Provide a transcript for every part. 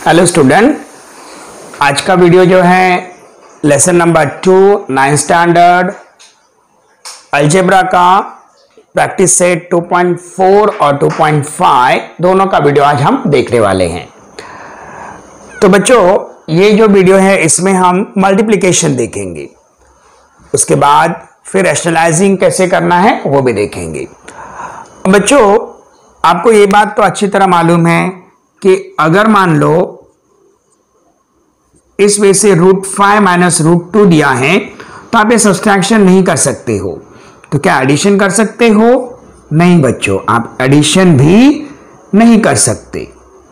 Hello student, आज का video जो है lesson number 2 9th standard algebra का प्रैक्टिस सेट 2.4 और 2.5 दोनों का वीडियो आज हम देखने वाले हैं। तो बच्चों, ये जो वीडियो है इसमें हम मल्टीप्लिकेशन देखेंगे, उसके बाद फिर रैशनलाइजिंग कैसे करना है वो भी देखेंगे। बच्चों, आपको ये बात तो अच्छी तरह मालूम है कि अगर मान लो इस वे से √5 माइनस √2 दिया है तो आप ये सब्सट्रैक्शन नहीं कर सकते हो। तो क्या एडिशन कर सकते हो? नहीं बच्चों, आप एडिशन भी नहीं कर सकते।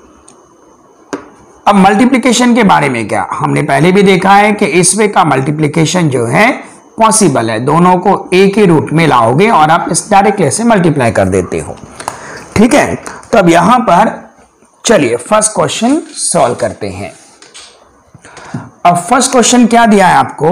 अब मल्टीप्लिकेशन के बारे में क्या, हमने पहले भी देखा है कि इस वे का मल्टीप्लिकेशन जो है पॉसिबल है, दोनों को एक ही रूट में लाओगे और आप इस डायरेक्टली से मल्टीप्लाई कर देते हो। ठीक है, तो अब यहां पर चलिए फर्स्ट क्वेश्चन सॉल्व करते हैं। अब फर्स्ट क्वेश्चन क्या दिया है आपको,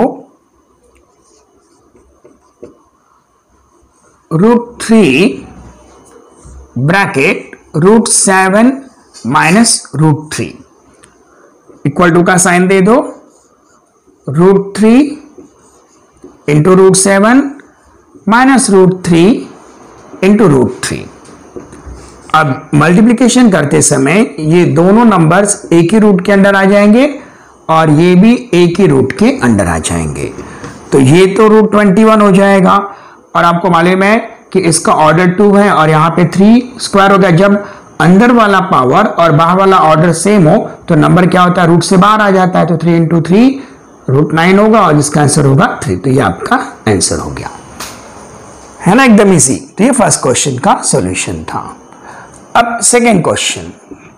√3 ब्रैकेट √7 माइनस √3 इक्वल टू का साइन दे दो, √3 इंटू √7 माइनस √3 इंटू √3। अब मल्टीप्लिकेशन करते समय ये दोनों नंबर्स एक ही रूट के अंदर आ जाएंगे और ये भी एक ही रूट के अंदर आ जाएंगे। तो ये तो √21 हो जाएगा और आपको मालूम है कि इसका ऑर्डर 2 है और यहाँ पे 3 स्क्वायर हो गया। जब अंदर वाला पावर और बाहर वाला ऑर्डर सेम हो तो नंबर क्या होता है, रूट से बाहर आ जाता है। तो 3 इंटू 3 √9 होगा और जिसका आंसर होगा 3। तो ये आपका आंसर हो गया, है ना, एकदम इजी। तो ये फर्स्ट क्वेश्चन का सॉल्यूशन था। अब सेकेंड क्वेश्चन,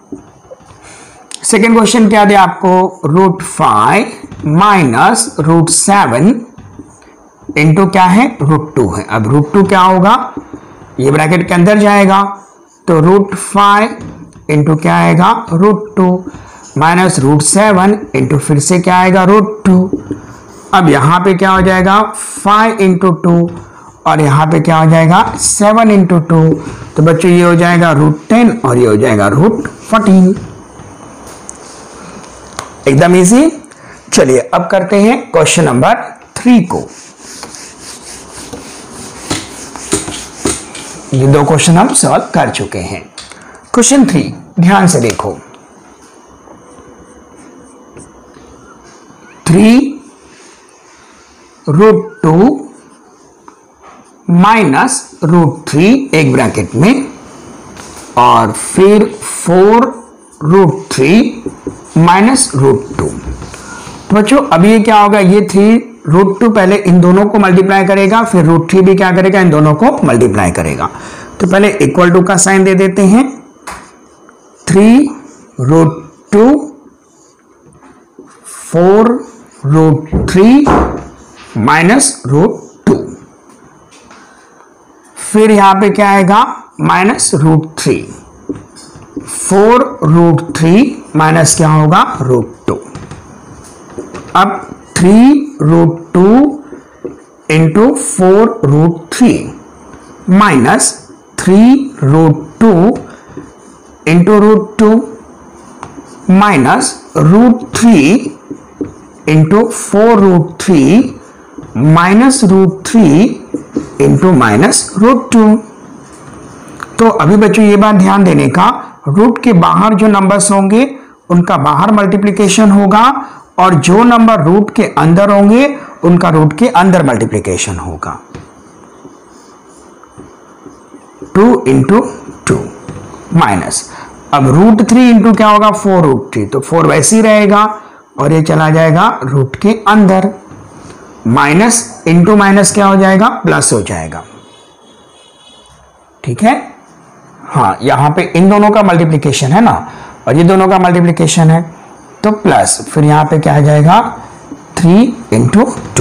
सेकेंड क्वेश्चन क्या दिया आपको, √5 माइनस √7 इंटू क्या है, √2 है। अब √2 क्या होगा, ये ब्रैकेट के अंदर जाएगा तो √5 इंटू क्या आएगा, √2 माइनस √7 इंटू फिर से क्या आएगा, √2। अब यहां पे क्या हो जाएगा, 5 इंटू 2 और यहां पे क्या हो जाएगा, 7 इंटू 2। तो बच्चों ये हो जाएगा √10 और ये हो जाएगा √14। एकदम इजी। चलिए अब करते हैं क्वेश्चन नंबर 3 को। ये दो क्वेश्चन हम सॉल्व कर चुके हैं। क्वेश्चन 3 ध्यान से देखो, 3 √2 माइनस √3 एक ब्रैकेट में और फिर 4 √3 माइनस √2। तो बच्चों अब ये क्या होगा, ये 3 √2 पहले इन दोनों को मल्टीप्लाई करेगा, फिर √3 भी क्या करेगा, इन दोनों को मल्टीप्लाई करेगा। तो पहले इक्वल टू का साइन दे देते हैं, 3 √2 4 √3 माइनस √2। फिर यहां पे क्या आएगा, माइनस √3, 4 √3 माइनस क्या होगा, √2। अब 3 √2 into 4 √3 minus 3 √2 into √2 minus √3 into 4 √3 minus √3 into minus √2। तो अभी बच्चों ये बात ध्यान देने का, रूट के बाहर जो नंबर्स होंगे उनका बाहर मल्टीप्लिकेशन होगा और जो नंबर रूट के अंदर होंगे उनका रूट के अंदर मल्टीप्लिकेशन होगा। 2 इंटू 2 माइनस, अब √3 इंटू क्या होगा, 4 √3, तो 4 वैसे ही रहेगा और ये चला जाएगा रूट के अंदर। माइनस इंटू माइनस क्या हो जाएगा, प्लस हो जाएगा। ठीक है, हाँ, यहां पे इन दोनों का मल्टीप्लिकेशन है ना और ये दोनों का मल्टीप्लिकेशन है तो प्लस, फिर यहां पे क्या आ जाएगा, 3 इंटू 2।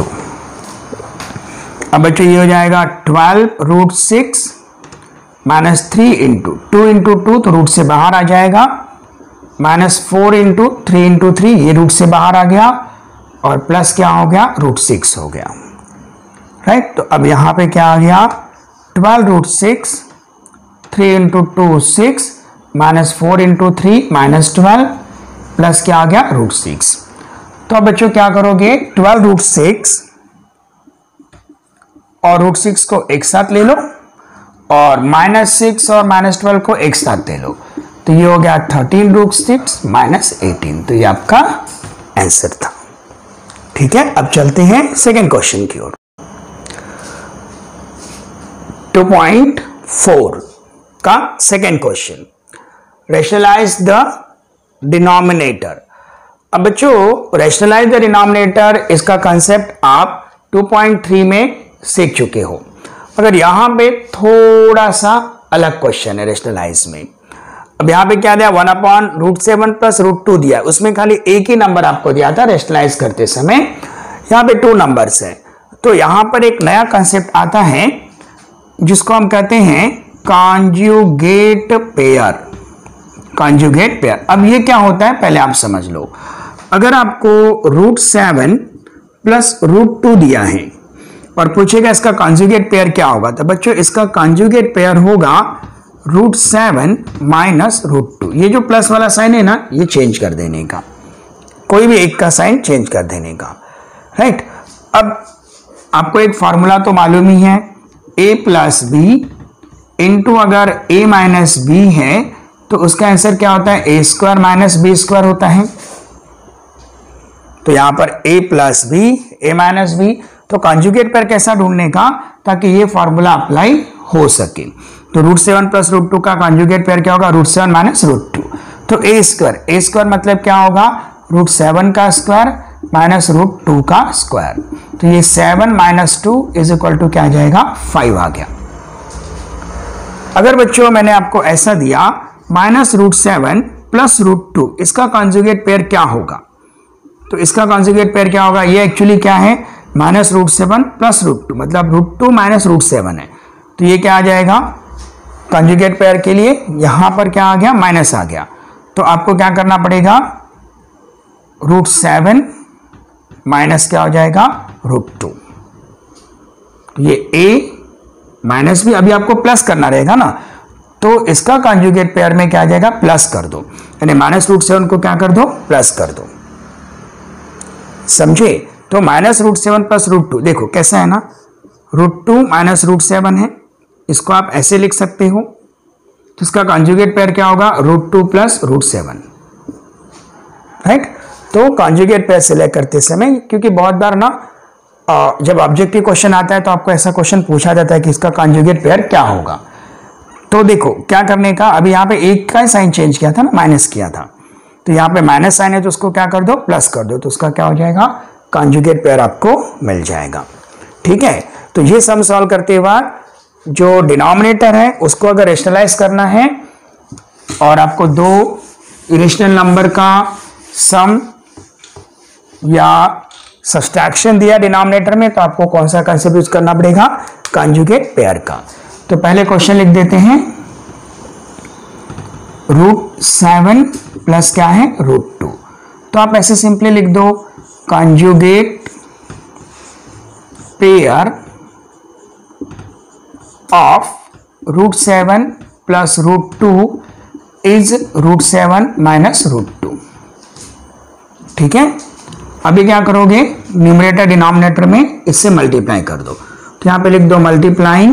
अब बच्चों ये हो जाएगा 12 √6 माइनस 3 इंटू 2 इंटू 2 तो रूट से बाहर आ जाएगा, माइनस 4 इंटू 3 इंटू 3 ये रूट से बाहर आ गया और प्लस क्या हो गया, √6 हो गया। राइट, तो अब यहां पे क्या आ गया, 12 √6, 3 into 2 6 minus 4 into 3 minus 12 plus क्या आ गया √6। तो अब बच्चों क्या करोगे, 12√6 और √6 को एक साथ ले लो और -6 और -12 को एक साथ ले लो, तो ये हो गया 13√6 -18। तो ये आपका आंसर था। ठीक है, अब चलते हैं सेकेंड क्वेश्चन की ओर। 2.4 का second question, rationalise the denominator. अब बच्चों रैशनलाइज द डिनोमिनेटर, इसका कंसेप्ट आप 2.3 में सीख चुके हो, मगर यहां पे थोड़ा सा अलग क्वेश्चन है रैशनलाइज में। अब यहां पे क्या दिया, 1/√7 + √2 दिया, उसमें खाली एक ही नंबर आपको दिया था रैशनलाइज करते समय, यहां पे 2 नंबर्स है। तो यहां पर एक नया कंसेप्ट आता है जिसको हम कहते हैं कॉन्जुगेट पेयर। कॉन्जुगेट पेयर, अब ये क्या होता है पहले आप समझ लो। अगर आपको √7 + √2 दिया है और पूछेगा इसका कॉन्जुगेट पेयर क्या होगा, तो बच्चों इसका कॉन्जुगेट पेयर होगा √7 - √2। ये जो प्लस वाला साइन है ना, ये चेंज कर देने का, कोई भी एक का साइन चेंज कर देने का, राइट। अब आपको एक फॉर्मूला तो मालूम ही है, a + b इंटू अगर a - b है तो उसका आंसर क्या होता है, a² - b² होता है। तो यहां पर a + b, a - b, तो कॉन्जुगेट पेयर कैसा ढूंढने का, ताकि ये फॉर्मूला अप्लाई हो सके। तो √7 + √2 का कॉन्जुगेट पेयर क्या होगा, √7 - √2। तो a² मतलब क्या होगा, √7 का स्क्वायर -√2 का स्क्वायर। तो ये 7 - 2 = क्या आ जाएगा, 5 आ गया। अगर बच्चों मैंने आपको ऐसा दिया -√7 + √2, इसका कॉन्जुगेट पेयर क्या होगा, तो इसका कॉन्जुगेट पेयर क्या होगा, ये एक्चुअली क्या है, -√7 + √2, मतलब √2 - √7 है। तो ये क्या आ जाएगा कॉन्जुगेट पेयर के लिए, यहां पर क्या आ गया, माइनस आ गया। तो आपको क्या करना पड़ेगा, √7 माइनस क्या हो जाएगा, √2। ये a माइनस भी अभी आपको प्लस करना रहेगा ना, तो इसका कॉन्जुगेट पेयर में क्या आ जाएगा, प्लस कर दो, यानी -√7 को क्या कर दो, प्लस कर दो, समझे। तो -√7 + √2, देखो कैसा है ना, √2 - √7 है, इसको आप ऐसे लिख सकते हो। तो इसका कॉन्जुगेट पेयर क्या होगा, √2 + √7, राइट। तो कॉन्जुगेट पेयर सिलेक्ट करते समय, क्योंकि बहुत बार ना जब ऑब्जेक्टिव क्वेश्चन आता है तो आपको ऐसा क्वेश्चन पूछा जाता है कि इसका कॉन्जुगेट पेयर क्या होगा। तो देखो क्या करने का, अभी यहाँ पे एक का साइन चेंज किया था ना, माइनस किया था, तो यहाँ पे माइनस साइन है तो उसको क्या कर दो, प्लस कर दो, तो उसका क्या हो जाएगा, कॉन्जुगेट पेयर आपको मिल जाएगा। ठीक है, तो ये सम सॉल्व करते वक्त जो डिनोमिनेटर है उसको अगर रेशनलाइज करना है और आपको 2 इरेशनल नंबर का सम या सब्सट्रैक्शन दिया डिनोमिनेटर में, तो आपको कौन सा कंसेप्ट यूज करना पड़ेगा, कॉन्जुगेट पेयर का। तो पहले क्वेश्चन लिख देते हैं, √7 प्लस क्या है, √2। तो आप ऐसे सिंपली लिख दो, कॉन्जुगेट पेयर ऑफ √7 + √2 इज √7 - √2। ठीक है, अभी क्या करोगे, न्यूमरेटर डिनोमिनेटर में इससे मल्टीप्लाई कर दो। तो यहां पे लिख दो, multiplying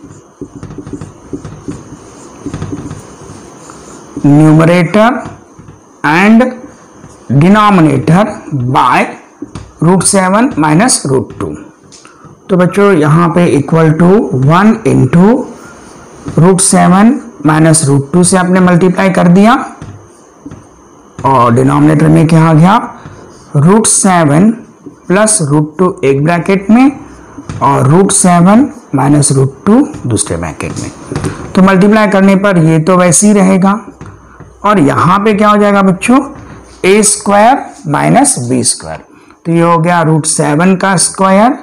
numerator and denominator by √7 - √2। तो बच्चों यहां पे इक्वल टू 1 × √7 - √2 से आपने मल्टीप्लाई कर दिया, और डिनोमिनेटर में क्या आ गया, √7 + √2 एक ब्रैकेट में और √7 - √2 दूसरे ब्रैकेट में। तो मल्टीप्लाई करने पर ये तो वैसे ही रहेगा, और यहां पे क्या हो जाएगा बच्चों, a² - b²। तो ये हो गया √7 का स्क्वायर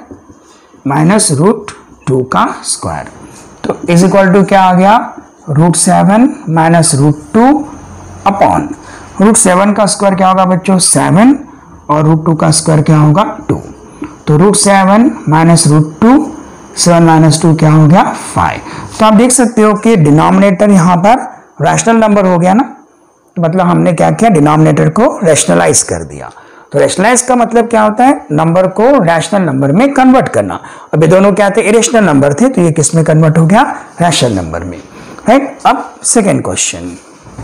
-√2 का स्क्वायर। तो इज इक्वल टू क्या आ गया, √7 - √2 अपॉन √7 का स्क्वायर क्या होगा बच्चों, 7, और √2 का स्क्वायर क्या होगा, 2। तो √7 - √2, 7 - 2 क्या हो गया, 5। तो आप देख सकते हो कि डिनोमिनेटर यहां पर रैशनल नंबर हो गया ना, तो मतलब हमने क्या किया, डिनोमिनेटर को रैशनलाइज कर दिया। तो रैशनलाइज का मतलब क्या होता है, नंबर को रैशनल नंबर में कन्वर्ट करना। अब ये दोनों क्या थे, इरेशनल नंबर थे, तो ये किस में कन्वर्ट हो गया, रैशनल नंबर में, राइट। अब सेकेंड क्वेश्चन,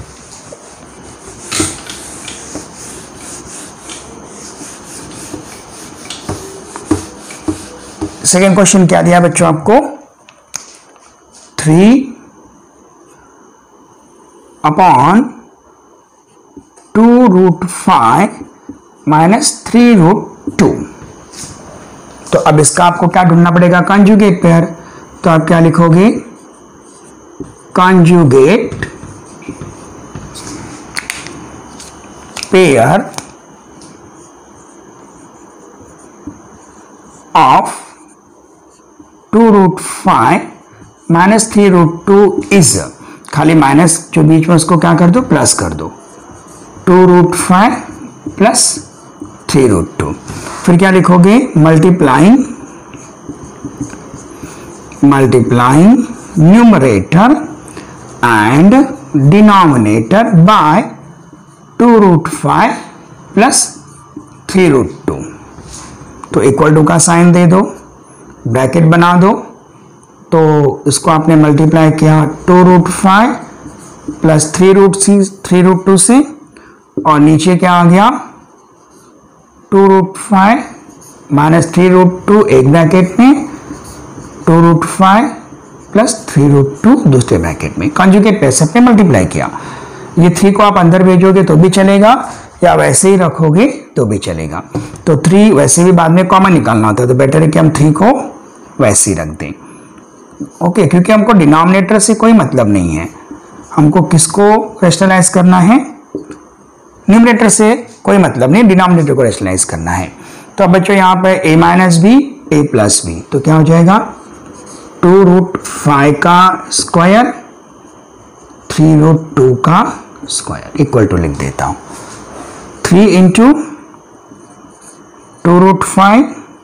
सेकेंड क्वेश्चन क्या दिया बच्चों आपको, 3/2√5 -3√2। तो अब इसका आपको क्या ढूंढना पड़ेगा, कॉन्जुगेट पेयर। तो आप क्या लिखोगे, कॉन्जुगेट पेयर ऑफ 2√5 -3√2 इज, खाली माइनस जो बीच में उसको क्या कर दो, प्लस कर दो, 2√5 प्लस 3√2। फिर क्या लिखोगे, multiplying numerator and denominator by 2√5 plus 3√2। तो इक्वल टू का साइन दे दो, ब्रैकेट बना दो। तो इसको आपने मल्टीप्लाई किया 2√5 प्लस 3√2 से, और नीचे क्या आ गया, 2√5 माइनस 3√2 एक ब्रैकेट में, 2√5 प्लस 3√2 दूसरे ब्रैकेट में। कॉन्जुगेट पेयर से आपने मल्टीप्लाई किया। ये 3 को आप अंदर भेजोगे तो भी चलेगा, या वैसे ही रखोगे तो भी चलेगा। तो 3 वैसे भी बाद में कॉमन निकालना होता है, तो बेटर है कि हम 3 को वैसे ही रख दें, ओके। क्योंकि हमको डिनोमिनेटर से कोई मतलब नहीं है, हमको किसको रैशनलाइज करना है, न्यूमरेटर से कोई मतलब नहीं, डिनोमिनेटर को रैशनलाइज करना है। तो अब बच्चों यहाँ पे a minus b, a plus b, तो क्या हो जाएगा, 2√5 का स्क्वायर 3√2 का स्क्वायर इक्वल टू लिख देता हूं, 3 इंटू 2√5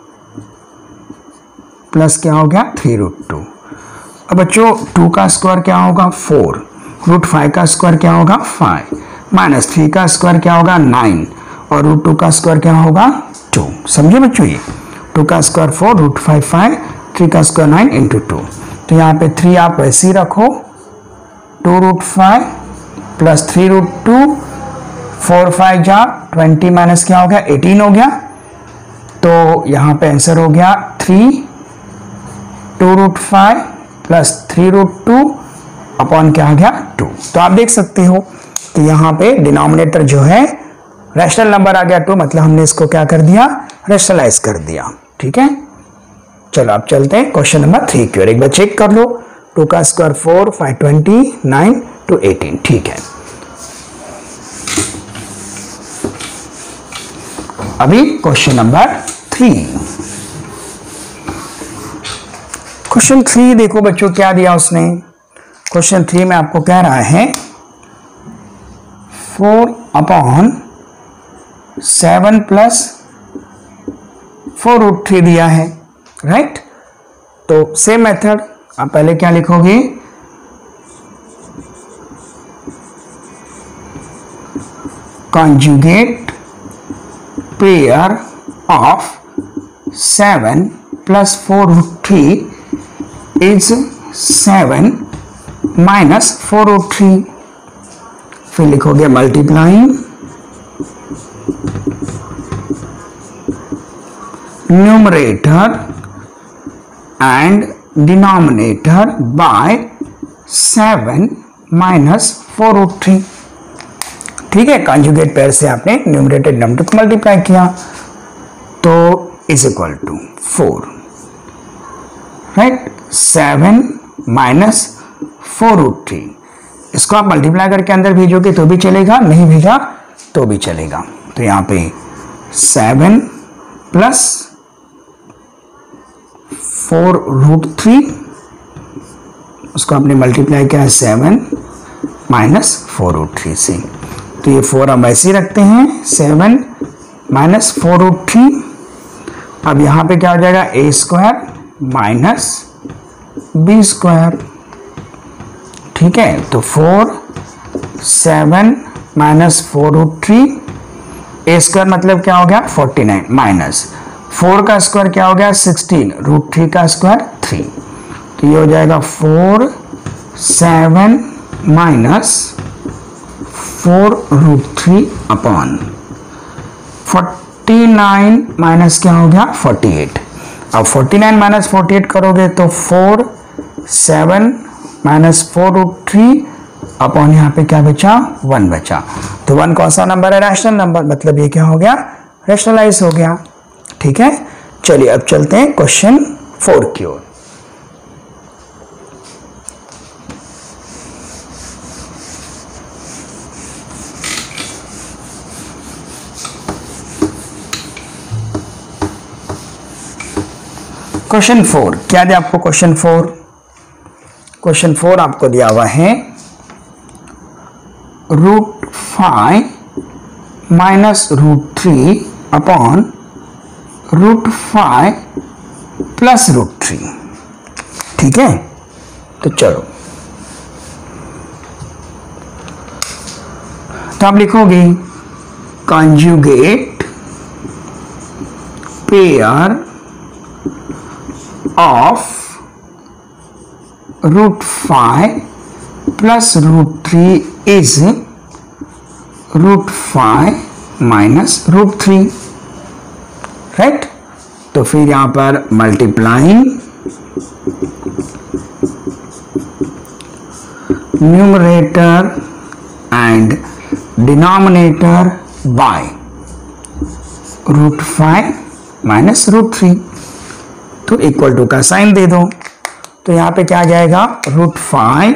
प्लस क्या हो गया 3√2। अब बच्चों 2 का स्क्वायर क्या होगा 4, √5 का स्क्वायर क्या होगा 5, माइनस 3 का स्क्वायर क्या होगा 9, और √2 का स्क्वायर क्या होगा 2। समझे बच्चों, ये 2 का स्क्वायर 4, √5 5, 3 का स्क्वायर 9 इंटू 2। तो यहाँ पे 3 आप वैसे ही रखो, 2√5 प्लस 3√2, 4 5 जा 20 माइनस क्या हो गया 18 हो गया। तो यहाँ पे आंसर हो गया 3, 2√5 प्लस 3√2 अपॉन क्या आ गया 2। तो आप देख सकते हो कि यहाँ पे डिनोमिनेटर जो है रैशनल नंबर आ गया 2, मतलब हमने इसको क्या कर दिया, रैशनलाइज कर दिया, ठीक है। चलो आप चलते हैं क्वेश्चन नंबर 3 की ओर, एक बार चेक कर लो। 2 का स्क्वायर 4, 5 20, 9 to 18, ठीक है। अभी क्वेश्चन नंबर 3, क्वेश्चन 3 देखो बच्चों क्या दिया उसने। क्वेश्चन 3 में आपको कह रहा है 4/7 प्लस 4√3 दिया है, राइट। तो सेम मेथड, आप पहले क्या लिखोगे, conjugate pair of 7 plus 4√3 is 7 minus 4√3। फिर लिखोगे multiplying numerator and denominator by 7 minus 4√3। ठीक है, कॉन्जुगेट पेयर से आपने न्यूमरेटर डिनोमिनेटर को मल्टीप्लाई किया, तो is equal to 4, right. 7 minus 4√3, इसको आप मल्टीप्लाई करके अंदर भेजोगे तो भी चलेगा, नहीं भेजा तो भी चलेगा। तो यहाँ पे 7 प्लस 4√3, उसको आपने मल्टीप्लाई किया 7 माइनस 4√3 से। तो ये 4 हम ऐसे ही रखते हैं, 7 माइनस 4√3। अब यहाँ पे क्या हो जाएगा, a square minus b square. ठीक है, तो 4 7 माइनस 4√3, ए स्क्वायर मतलब क्या हो गया 49 माइनस 4 का स्क्वायर क्या हो गया 16, √3 का स्क्वायर 3, तो ये हो जाएगा 4 7 माइनस 4√3 अपॉन 49 माइनस क्या हो गया 48। अब 49 माइनस 48 करोगे तो 4 7 माइनस 4√3 अपॉन यहाँ पे क्या बचा 1 बचा, तो 1 कौन सा नंबर है रैशनल नंबर, मतलब ये क्या हो गया रैशनलाइज हो गया। ठीक है, चलिए अब चलते हैं क्वेश्चन 4 की ओर। क्वेश्चन 4 क्या दिया आपको, क्वेश्चन 4 आपको दिया हुआ है √5 माइनस √3 अपॉन √5 प्लस √3। ठीक है, तो चलो, तो आप लिखोगे conjugate pair of √5 plus √3 is √5 minus √3, right. तो फिर यहां पर multiplying numerator and denominator by √5 minus √3, तो इक्वल टू का साइन दे दो, तो यहां पे क्या आ जाएगा √5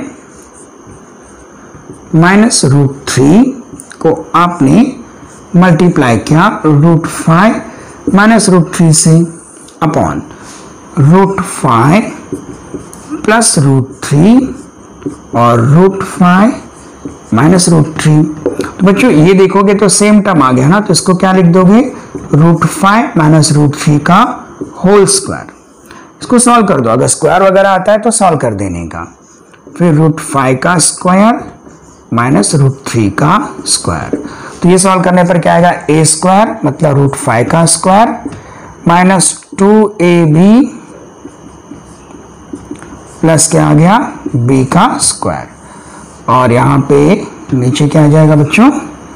माइनस √3 को आपने मल्टीप्लाई किया √5 माइनस √3 से अपॉन √5 प्लस √3 और √5 माइनस √3। तो बच्चों ये देखोगे तो सेम टर्म आ गया ना, तो इसको क्या लिख दोगे √5 माइनस √3 का होल स्क्वायर। इसको सॉल्व कर दो, अगर स्क्वायर वगैरह आता है तो सॉल्व कर देने का, फिर √5 का स्क्वायर माइनस √3 का स्क्वायर, तो ये सॉल्व करने पर क्या आएगा a स्क्वायर मतलब √5 का स्क्वायर माइनस 2ab प्लस क्या आ गया b का स्क्वायर, और यहां पे नीचे क्या आ जाएगा बच्चों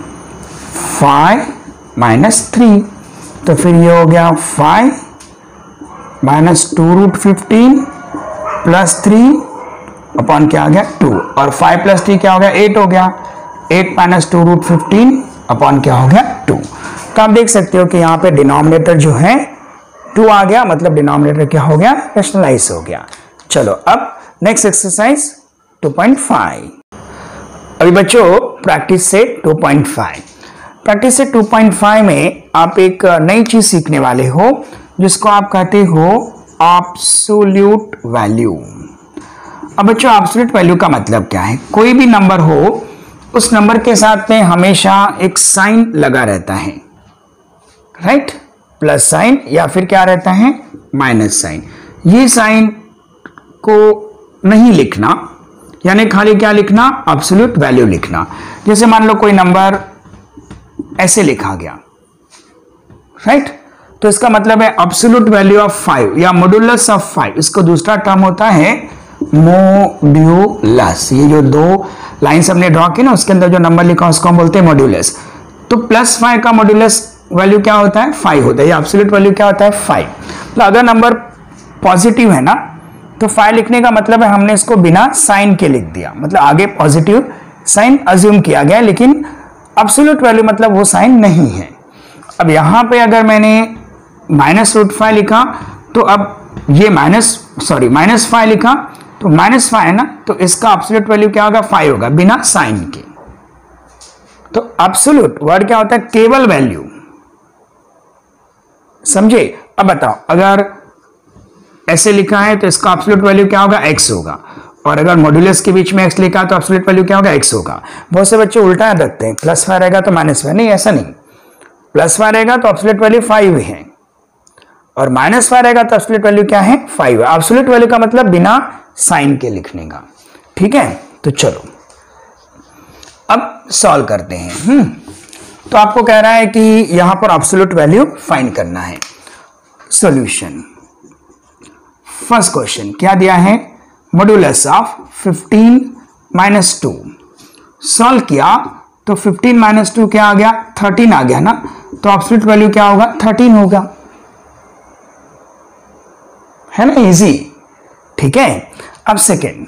5 माइनस 3, तो फिर ये हो गया 5 माइनस 2√15 प्लस 3 अपॉन क्या आ गया 2, और 5 प्लस 3 क्या हो गया 8 हो गया, 8 माइनस 2√15 अपॉन क्या हो गया 2। तो आप देख सकते हो कि यहाँ पे डिनोमिनेटर जो है 2 आ गया, मतलब डिनोमिनेटर क्या हो गया रैशनलाइज हो गया। चलो अब नेक्स्ट एक्सरसाइज 2.5। अभी बच्चों प्रैक्टिस से 2.5, प्रैक्टिस से 2.5 में आप एक नई चीज सीखने वाले हो जिसको आप कहते हो एब्सोल्यूट वैल्यू। अब बच्चों एब्सोल्यूट वैल्यू का मतलब क्या है, कोई भी नंबर हो उस नंबर के साथ में हमेशा एक साइन लगा रहता है, राइट, प्लस साइन या फिर क्या रहता है माइनस साइन। ये साइन को नहीं लिखना, यानी खाली क्या लिखना एब्सोल्यूट वैल्यू लिखना। जैसे मान लो कोई नंबर ऐसे लिखा गया, राइट, तो इसका मतलब है एब्सोल्यूट वैल्यू ऑफ 5 या मॉड्यूलस ऑफ 5, इसको दूसरा टर्म होता है मॉड्यूलस। ये जो दो लाइंस हमने ड्रॉ की ना उसके अंदर जो नंबर लिखा उसको हम बोलते हैं मॉड्यूलस। तो +5 का मॉड्यूलस वैल्यू क्या होता है 5 होता है, या एब्सोल्यूट वैल्यू क्या होता है 5। तो अगर नंबर पॉजिटिव है ना तो 5 लिखने का मतलब है हमने इसको बिना साइन के लिख दिया, मतलब आगे पॉजिटिव साइन अज्यूम किया गया, लेकिन एब्सोल्यूट वैल्यू मतलब वो साइन नहीं है। अब यहां पे अगर मैंने -√5 लिखा तो अब ये -5 लिखा तो -5 है ना, तो इसका एब्सोल्यूट वैल्यू क्या होगा 5 होगा बिना साइन के। तो एब्सोल्यूट वर्ड क्या होता है केवल वैल्यू, समझे। अब बताओ अगर ऐसे लिखा है तो इसका एब्सोल्यूट वैल्यू क्या होगा x होगा, और अगर मॉड्यूलस के बीच में x लिखा तो एब्सोल्यूट वैल्यू क्या होगा x होगा। बहुत से बच्चे उल्टा रखते हैं, +5 रहेगा तो -5, नहीं ऐसा नहीं, +5 रहेगा तो एब्सोल्यूट वैल्यू 5 है और -5 रहेगा तो एब्सोल्यूट वैल्यू क्या है 5 है। एब्सोल्यूट वैल्यू का मतलब बिना साइन के लिखने का, ठीक है। तो चलो अब सॉल्व करते हैं। तो आपको कह रहा है कि यहां पर एब्सोल्यूट वैल्यू फाइंड करना है। सॉल्यूशन, फर्स्ट क्वेश्चन क्या दिया है, मॉड्यूलस ऑफ 15 माइनस 2। सॉल्व किया तो 15 माइनस 2 क्या आ गया, 13 आ गया ना, तो एब्सोल्यूट वैल्यू क्या होगा, 13 होगा, है ना, इजी। ठीक है, अब सेकेंड,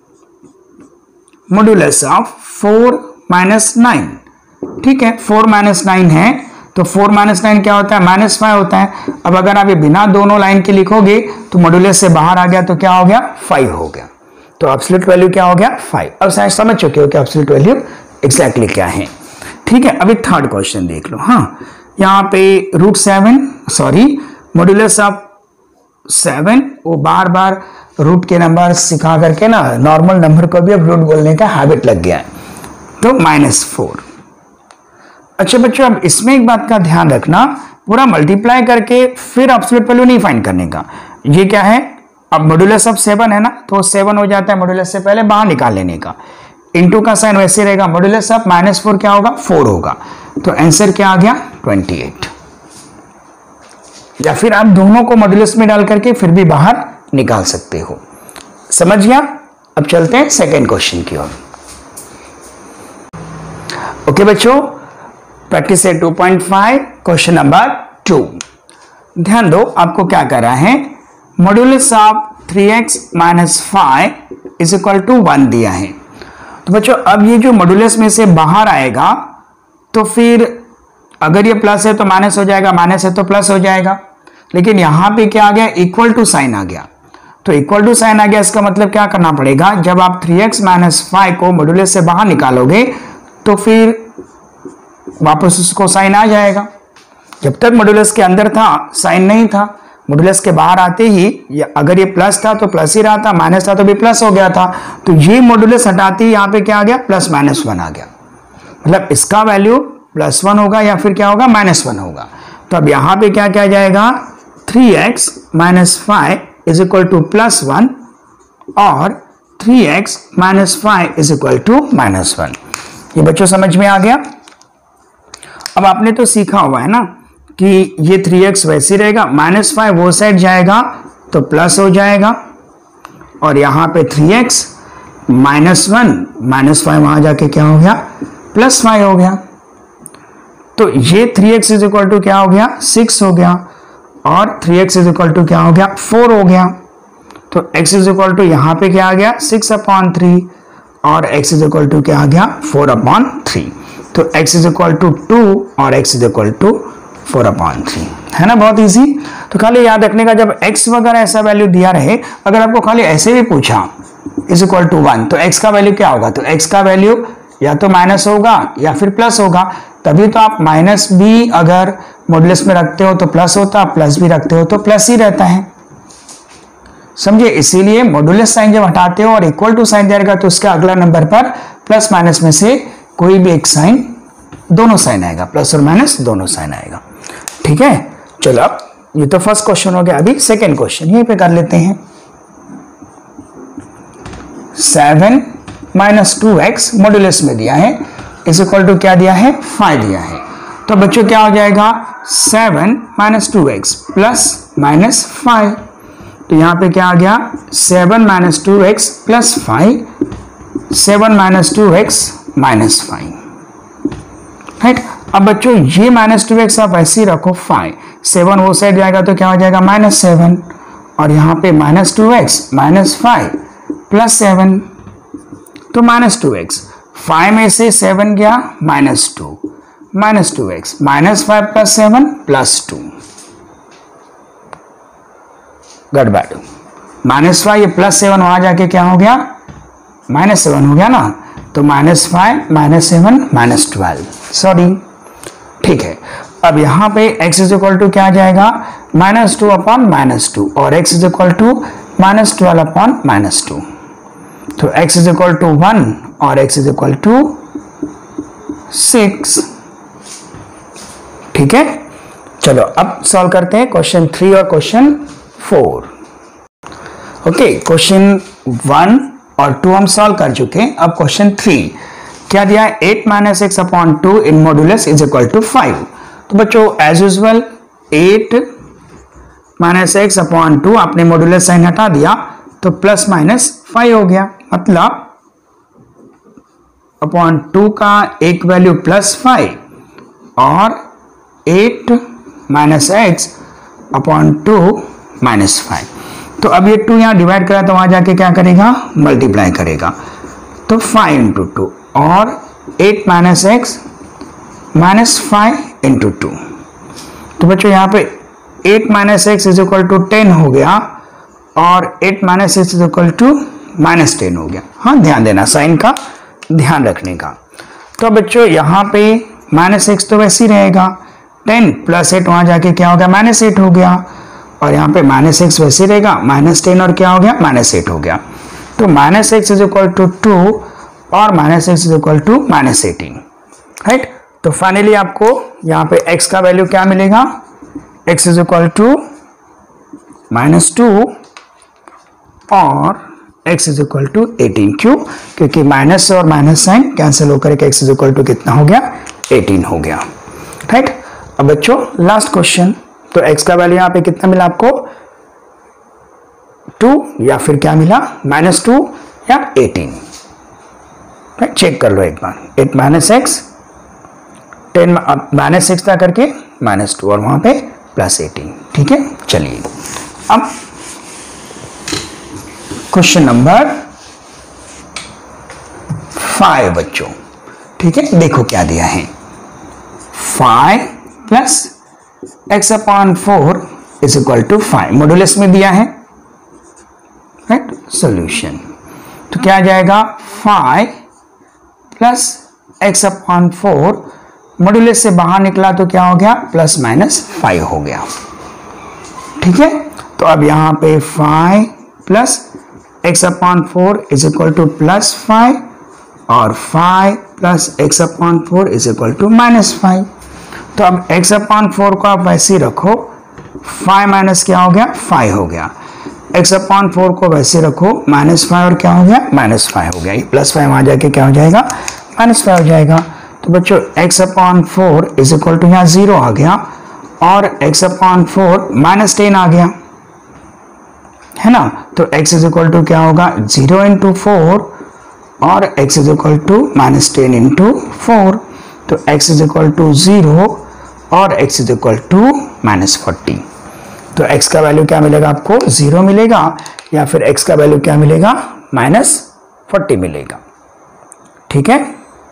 मॉड्यूलस ऑफ 4 माइनस 9। ठीक है, 4 माइनस 9 है, तो 4 माइनस 9 क्या होता है, -5 होता है। अब अगर आप ये बिना दोनों लाइन के लिखोगे तो मॉड्यूलस से बाहर आ गया तो क्या हो गया, 5 हो गया, तो एब्सोल्यूट वैल्यू क्या हो गया, 5। अब शायद समझ चुके हो कि एब्सोल्यूट वैल्यू एग्जैक्टली क्या है। ठीक है, अभी थर्ड क्वेश्चन देख लो। हाँ, यहाँ पे मॉड्यूलस ऑफ 7, वो बार बार रूट के नंबर सिखा करके ना नॉर्मल नंबर को भी अब रूट बोलने का हैबिट लग गया है, तो -4। अच्छा बच्चों, अब इसमें एक बात का ध्यान रखना, पूरा मल्टीप्लाई करके फिर एब्सोल्यूट वैल्यू नहीं फाइंड करने का। ये क्या है, अब मॉड्यूलस ऑफ 7 है ना, तो 7 हो जाता है, मॉड्यूलस से पहले बाहर निकाल लेने का, इनटू का साइन वैसे रहेगा, मॉड्यूलस ऑफ -4 क्या होगा, 4 होगा, तो आंसर क्या आ गया, 28। या फिर आप दोनों को मॉड्यूलस में डाल करके फिर भी बाहर निकाल सकते हो। समझ गया? अब चलते हैं सेकेंड क्वेश्चन की ओर। ओके बच्चों, प्रैक्टिस है 2.5, क्वेश्चन नंबर 2। ध्यान दो, आपको क्या कर रहा है, modulus of 3x minus 5 is equal to 1 दिया है। तो बच्चों अब ये जो मॉड्यूलस में से बाहर आएगा तो फिर अगर ये प्लस है तो माइनस हो जाएगा, माइनस है तो प्लस हो जाएगा, लेकिन यहां पे क्या आ गया, इक्वल टू साइन आ गया। तो इक्वल टू साइन आ गया, इसका मतलब क्या करना पड़ेगा, जब आप 3x माइनस 5 को मॉड्यूलस से बाहर निकालोगे तो फिर वापस उसको साइन आ जाएगा। जब तक मॉड्यूलस के अंदर था साइन नहीं था, मॉड्यूलस के बाहर आते ही अगर ये प्लस था तो प्लस ही रहा था, माइनस था तो भी प्लस हो गया था, तो ये मॉड्यूलस हटाते ही यहाँ पे क्या आ गया, प्लस माइनस 1 आ गया। मतलब इसका वैल्यू +1 होगा या फिर क्या होगा, -1 होगा। तो अब यहाँ पे क्या क्या जाएगा, 3x minus 5 is equal to +1 और 3x minus 5 is equal to -1। ये बच्चों समझ में आ गया? अब आपने तो सीखा हुआ है ना कि ये 3x वैसे रहेगा, -5 वो साइड जाएगा तो प्लस हो जाएगा, और यहाँ पे 3x -1 -5 वहां जाके क्या हो गया, +5 हो गया। तो ये 3x इज इक्वल टू क्या हो गया, 6 हो गया, और 3x इज इक्वल टू क्या हो गया, 4 हो गया। तो x इज इक्वल टू यहाँ पे क्या आ गया, 6/3, और x इज इक्वल टू क्या आ गया, 4/3। तो x इज इक्वल टू 2 और x इज इक्वल टू 4/3, है ना, बहुत इजी। तो खाली याद रखने का, जब x वगैरह ऐसा वैल्यू दिया रहे, अगर आपको खाली ऐसे भी पूछा इज इक्वल टू 1, तो x का वैल्यू क्या होगा, तो x का वैल्यू या तो माइनस होगा या फिर प्लस होगा। तभी तो आप माइनस भी अगर मॉड्यूलस में रखते हो तो प्लस होता, प्लस भी रखते हो तो प्लस ही रहता है, समझे। इसीलिए मॉड्यूलस साइन जब हटाते हो और इक्वल टू साइन जाएगा तो उसके अगला नंबर पर प्लस माइनस में से कोई भी एक साइन, दोनों साइन आएगा, प्लस और माइनस दोनों साइन आएगा। ठीक है, चलो अब ये तो फर्स्ट क्वेश्चन हो गया। अभी सेकेंड क्वेश्चन यहीं पे कर लेते हैं। 7 माइनस 2x मॉड्यूलस में दिया है, इज इक्वल टू क्या दिया है, 5 दिया है। तो बच्चों क्या हो जाएगा, 7 माइनस 2x प्लस माइनस 5। तो यहां पे क्या आ गया, 7 minus 2x plus 5, 7 minus 2x minus 5, right. अब बच्चों ये -2x आप ऐसे ही रखो, 5 7 वो साइड जाएगा तो क्या हो जाएगा, -7, और यहाँ पे -2x -5 +7, तो -2x, 5 में से 7 गया, -2 -2x -5 + 7 +2, गड़बड़, -5 ये +7 वहां जाके क्या हो गया, -7 हो गया ना, तो -5 -7 -12, सॉरी। ठीक है, अब यहां पे x इज इक्वल टू क्या आ जाएगा, -2/-2, और x इज इक्वल टू -12/-2, तो x इज इक्वल टू 1 और x इज इक्वल टू 6। ठीक है, चलो अब सॉल्व करते हैं क्वेश्चन 3 और क्वेश्चन 4। ओके, क्वेश्चन 1 और 2 हम सॉल्व कर चुके हैं। अब क्वेश्चन 3 क्या दिया है 8 minus x upon 2 in modulus is equal to 5। तो बच्चों as usual 8 minus x upon 2 आपने मॉड्यूलस साइन हटा दिया तो प्लस माइनस 5 हो गया, मतलब अपॉन 2 का एक वैल्यू प्लस 5 और 8 माइनस एक्स अपॉन 2 माइनस 5। तो अब ये 2 यहाँ डिवाइड करा तो वहां जाके क्या करेगा, मल्टीप्लाई करेगा, तो 5 इंटू 2 और 8 माइनस एक्स माइनस 5 इंटू 2। तो बच्चों यहाँ पे 8 minus x is equal to 10 हो गया और 8 minus x is equal to minus 10 हो गया। हाँ, ध्यान देना, साइन का ध्यान रखने का। तो बच्चों यहाँ पे माइनस एक्स तो वैसे ही रहेगा, 10 प्लस 8 वहां जाके क्या हो गया, माइनस 8 हो गया, और यहाँ पे माइनस एक्स वैसे रहेगा, माइनस 10 और क्या हो गया, माइनस 8 हो गया। तो minus x is equal to 2 और minus x is equal to minus 18, right. तो फाइनली आपको यहाँ पे x का वैल्यू क्या मिलेगा, x इज इक्वल टू -2 और x इज इक्वल टू 18। क्यों, क्योंकि माइनस और माइनस साइन कैंसिल होकर के x इज इक्वल टू कितना हो गया, 18 हो गया, राइट। अब बच्चों लास्ट क्वेश्चन, तो x का वैल्यू यहाँ पे कितना मिला आपको, 2 या फिर क्या मिला, -2 या 18, राइट। चेक कर लो एक बार, 8 माइनस एक्स 10 माइनस 6 था करके -2 और वहां पे +18, ठीक है। चलिए अब क्वेश्चन नंबर 5 बच्चों, ठीक है। देखो क्या दिया है, 5 plus x upon 4 is equal to 5, modulus में दिया है, राइट। सॉल्यूशन तो क्या आ जाएगा, 5 प्लस एक्स अपॉन 4, मॉड्यूलस से बाहर निकला तो क्या हो गया, प्लस माइनस 5 हो गया, ठीक है। तो अब यहां पे 5 plus x upon 4 is equal to +5 और 5 plus x upon 4 is equal to -5। तो अब एक्स अपॉन 4 को आप वैसे ही रखो, 5 माइनस क्या हो गया, 5 हो गया, एक्स अपॉन 4 को वैसे रखो, -5 और क्या हो गया, -5 हो गया, +5 वहां जाके क्या हो जाएगा, -5 हो जाएगा। तो बच्चों x upon 4 is equal to यहाँ 0 आ गया और x अपॉन 4 -10 आ गया, है ना। तो x इज इक्वल टू क्या होगा, 0 इंटू 4 और x is equal to -10 into 4। तो x इज इक्वल टू 0 और x इज इक्वल टू -40। तो x का वैल्यू क्या मिलेगा आपको, 0 मिलेगा या फिर x का वैल्यू क्या मिलेगा, -40 मिलेगा, ठीक है।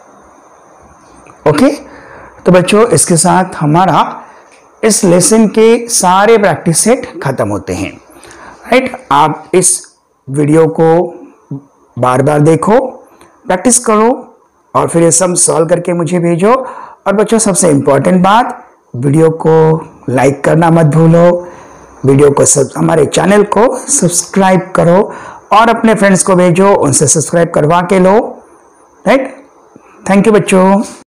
ओके, तो बच्चों इसके साथ हमारा इस लेसन के सारे प्रैक्टिस सेट खत्म होते हैं, राइट। आप इस वीडियो को बार बार देखो, प्रैक्टिस करो और फिर ये सब सॉल्व करके मुझे भेजो। और बच्चों सबसे इंपॉर्टेंट बात, वीडियो को लाइक करना मत भूलो, वीडियो को हमारे चैनल को सब्सक्राइब करो और अपने फ्रेंड्स को भेजो, उनसे सब्सक्राइब करवा के लो, राइट। थैंक यू बच्चों।